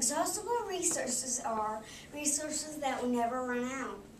Exhaustible resources are resources that will never run out.